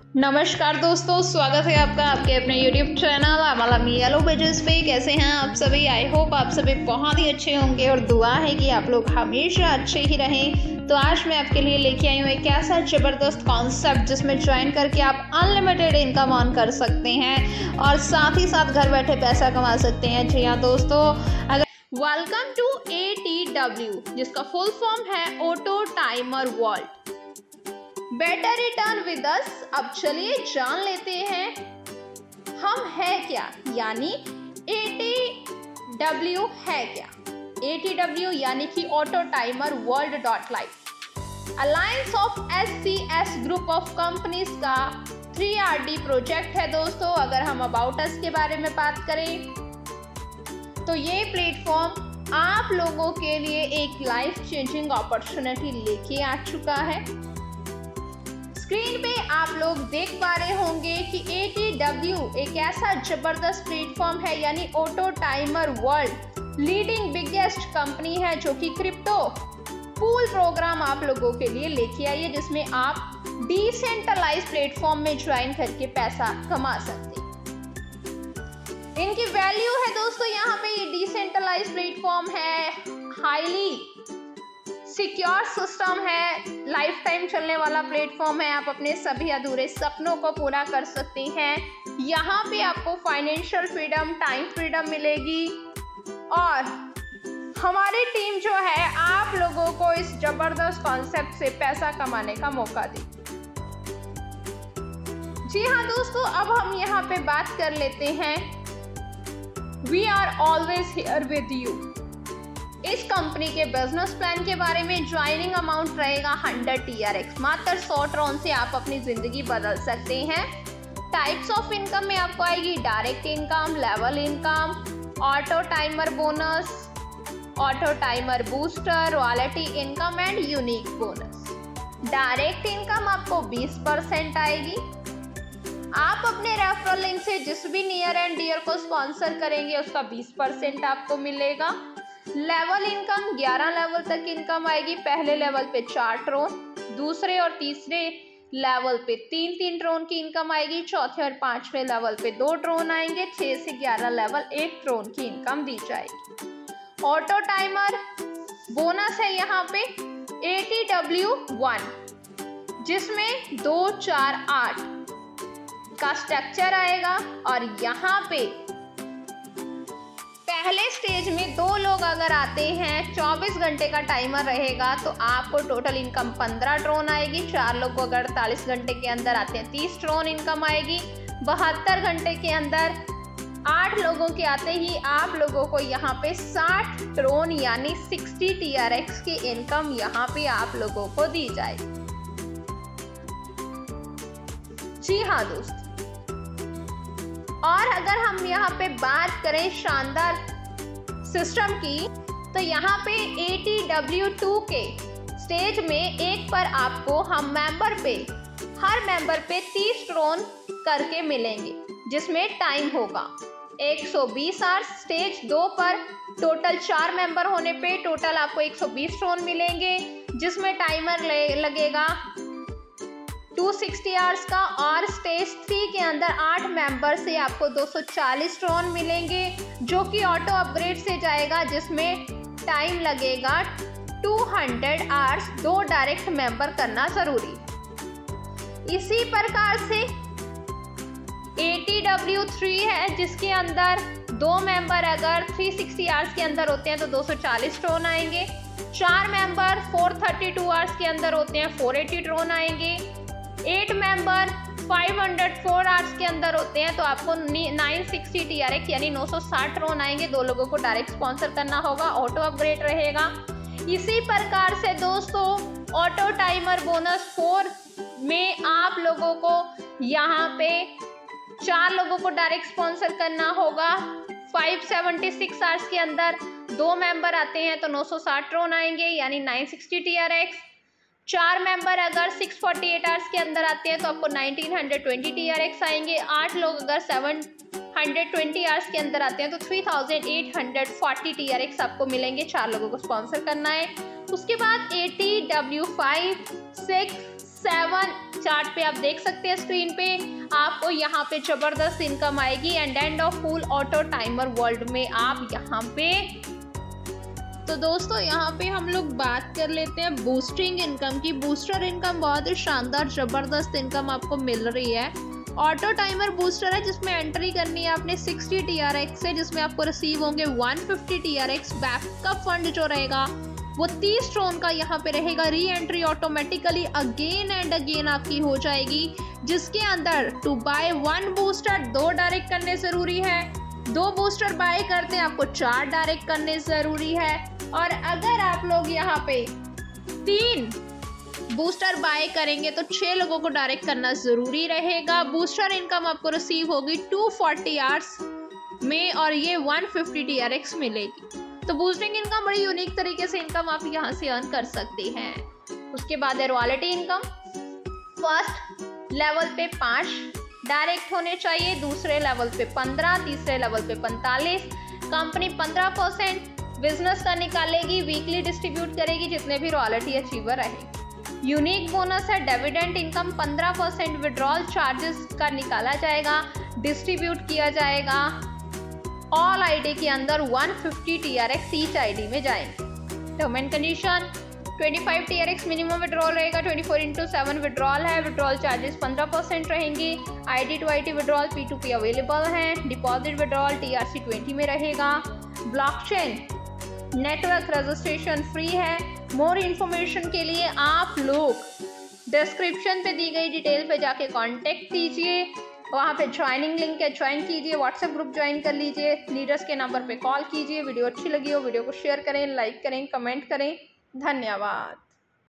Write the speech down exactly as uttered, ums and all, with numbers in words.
नमस्कार दोस्तों, स्वागत है आपका आपके अपने यूट्यूब चैनल अमलामी येलो पेजेस पे। कैसे हैं आप सभी? आई होप आप सभी बहुत ही अच्छे होंगे और दुआ है कि आप लोग हमेशा अच्छे ही रहें। तो आज मैं आपके लिए लेके आई हूँ एक ऐसा ज़बरदस्त कॉन्सेप्ट जिसमें ज्वाइन करके आप अनलिमिटेड इनकम अर्न कर सकते हैं और साथ ही साथ घर बैठे पैसा कमा सकते हैं। जी हाँ दोस्तों, अगर welcome to A T W, जिसका फुल फॉर्म है auto timer world. Better return with us. अब चलिए जान लेते हैं हम है क्या, यानी ए टी डब्ल्यू है क्या। ए टी डब्ल्यू यानी कि auto timer world dot life alliance of S C S group of companies का थ्री आर डी प्रोजेक्ट है दोस्तों। अगर हम अबाउट अस के बारे में बात करें तो ये प्लेटफॉर्म आप लोगों के लिए एक लाइफ चेंजिंग अपॉर्चुनिटी लेके आ चुका है। स्क्रीन पे आप लोग देख पा रहे होंगे कि ए टी डब्ल्यू एक ऐसा जबरदस्त प्लेटफॉर्म है, यानी auto timer world leading biggest company है जो कि क्रिप्टो पूल प्रोग्राम आप लोगों के लिए लेके आई है, जिसमें आप डिसेंट्रलाइज प्लेटफॉर्म में ज्वाइन करके पैसा कमा सकते हैं। इनकी वैल्यू है दोस्तों, यहाँ पे ये डिसेंट्रलाइज प्लेटफॉर्म है, हाईली सिक्योर सिस्टम है, लाइफ टाइम चलने वाला प्लेटफॉर्म है। आप अपने सभी अधूरे सपनों को पूरा कर सकते हैं। यहाँ पे आपको फाइनेंशियल फ्रीडम, टाइम फ्रीडम मिलेगी और हमारी टीम जो है आप लोगों को इस जबरदस्त कॉन्सेप्ट से पैसा कमाने का मौका दी। जी हाँ दोस्तों, अब हम यहाँ पे बात कर लेते हैं we are always here with you. इस कंपनी के बिजनेस प्लान के बारे में ज्वाइनिंग अमाउंट रहेगा हंड्रेड टी आर एक्स। मात्र सौ ट्रॉन से आप अपनी जिंदगी बदल सकते हैं। टाइप्स ऑफ इनकम में आपको आएगी direct income, level income, auto timer bonus, auto timer booster, royalty income and unique bonus. Direct income आपको बीस परसेंट आएगी। आप अपने रेफरल लिंक से जिस भी नियर एंड डियर को स्पॉन्सर करेंगे उसका बीस परसेंट आपको मिलेगा। लेवल इनकम ग्यारह लेवल तक इनकम आएगी। पहले लेवल पे चार ट्रोन, दूसरे और तीसरे लेवल पे तीन तीन ट्रोन की इनकम आएगी। चौथे और पांचवें लेवल पे दो ट्रोन आएंगे। छह से ग्यारह लेवल एक ट्रोन की इनकम दी जाएगी। ऑटो टाइमर बोनस है यहाँ पे ए टी डब्ल्यू वन, जिसमें दो चार आठ का स्ट्रक्चर आएगा और यहाँ पे पहले स्टेज में दो लोग अगर आते हैं, चौबीस घंटे का टाइमर रहेगा तो आपको टोटल इनकम पंद्रह ट्रोन आएगी। चार लोग को अगर अड़तालीस घंटे के अंदर आते हैं तीस ट्रोन इनकम आएगी। बहत्तर घंटे के अंदर आठ लोगों के आते ही आप लोगों को यहाँ पे साठ ट्रोन यानी साठ टी आर एक्स की इनकम यहाँ पे आप लोगों को दी जाएगी। जी हाँ दोस्तों, और अगर हम यहाँ पे बात करें शानदार सिस्टम की, तो यहाँ पे ए टी डब्ल्यू टू के स्टेज में एक पर आपको हम मेंबर पे हर मेंबर पे तीस ट्रोन करके मिलेंगे, जिसमें टाइम होगा एक सौ बीस आवर्स। स्टेज दो पर टोटल चार मेंबर होने पे टोटल आपको एक सौ बीस ट्रोन मिलेंगे, जिसमें टाइमर लगेगा दो सौ साठ आवर्स का। और स्टेज थ्री के अंदर आठ मेंबर से आपको दो सौ चालीस ट्रोन मिलेंगे, जो कि ऑटो अपग्रेड से जाएगा, जिसमें टाइम लगेगा दो सौ आवर्स। दो डायरेक्ट मेंबर करना जरूरी। इसी प्रकार से ए टी डब्ल्यू थ्री है, जिसके अंदर दो मेंबर अगर तीन सौ साठ आवर्स के अंदर होते हैं तो दो सौ चालीस ट्रोन आएंगे। चार मेंबर चार सौ बत्तीस आवर्स के अंदर होते हैं चार सौ अस्सी ट्रोन आएंगे। एट मेंबर पाँच सौ चार आवर्स के अंदर होते हैं तो आपको नौ सौ साठ टी आर एक्स यानी नौ सौ साठ ट्रोन आएंगे। दो लोगों को डायरेक्ट स्पॉन्सर करना होगा, ऑटो अपग्रेड रहेगा। इसी प्रकार से दोस्तों ऑटो टाइमर बोनस फोर में आप लोगों को यहाँ पे चार लोगों को डायरेक्ट स्पॉन्सर करना होगा। पाँच सौ छिहत्तर आवर्स के अंदर दो मेंबर आते हैं तो नौ सौ साठ ट्रोन आएंगे यानी नौ सौ साठ टी आर एक्स। चार मेंबर अगर छह सौ अड़तालीस आवर्स के अंदर आते हैं तो आपको उन्नीस सौ बीस टी आर एक्स आएंगे। आठ लोग अगर सात सौ बीस आवर्स के अंदर आते हैं तो तीन हज़ार आठ सौ चालीस टी आर एक्स आपको मिलेंगे। चार लोगों को स्पॉन्सर करना है। उसके बाद A T W five, six, seven chart पे आप देख सकते हैं स्क्रीन पे, आपको यहाँ पे जबरदस्त इनकम आएगी and end of full auto timer world में आप यहाँ पे। तो दोस्तों यहाँ पे हम लोग बात कर लेते हैं बूस्टिंग इनकम की। बूस्टर इनकम बहुत ही शानदार जबरदस्त इनकम आपको मिल रही है। ऑटो टाइमर बूस्टर है जिसमें एंट्री करनी है आपने सिक्सटी टी आर एक्स से, जिसमें आपको रिसीव होंगे one fifty T R X. Backup fund जो रहेगा वो तीस टोन का यहाँ पे रहेगा। Reentry automatically again and again आपकी हो जाएगी, जिसके अंदर टू बाय वन बूस्टर दो डायरेक्ट करने जरूरी है, दो बूस्टर बाय करते हैं आपको चार डायरेक्ट करने जरूरी है, और अगर आप लोग यहाँ पे तीन बूस्टर बाय करेंगे तो छह लोगों को डायरेक्ट करना जरूरी रहेगा। बूस्टर इनकम आपको रिसीव होगी टू फोर्टी आवर्स में और ये one fifty T R X मिलेगी। तो बूस्टिंग इनकम बड़ी यूनिक तरीके से इनकम आप यहाँ से अर्न कर सकते हैं। उसके बाद है रॉयल्टी इनकम। फर्स्ट लेवल पे पाँच डायरेक्ट होने चाहिए, दूसरे लेवल पे पंद्रह, तीसरे लेवल पे पैंतालीस। कंपनी पंद्रह परसेंट बिजनेस का निकालेगी, वीकली डिस्ट्रीब्यूट करेगी जितने भी रॉयल्टी अचीवर रहे। यूनिक बोनस है डिविडेंड इनकम, पंद्रह परसेंट विड्रॉल चार्जेस का निकाला जाएगा, डिस्ट्रीब्यूट किया जाएगा। ऑल आईडी के अंदर one fifty T R X each ID में जाएंगे। Term and condition twenty five T R X minimum withdrawal रहेगा, twenty four into seven withdrawal है, विड्रॉल चार्जेस पंद्रह परसेंट रहेंगे। ID to ID withdrawal P to P available है, deposit withdrawal T R C twenty में रहेगा। Blockchain network registration free है। More information के लिए आप लोग डिस्क्रिप्शन पे दी गई डिटेल पे जाके कांटेक्ट कीजिए, वहाँ पे ज्वाइनिंग लिंक है, ज्वाइन कीजिए, व्हाट्सएप ग्रुप ज्वाइन कर लीजिए, लीडर्स के नंबर पे कॉल कीजिए। वीडियो अच्छी लगी हो वीडियो को शेयर करें, लाइक करें, कमेंट करें। धन्यवाद।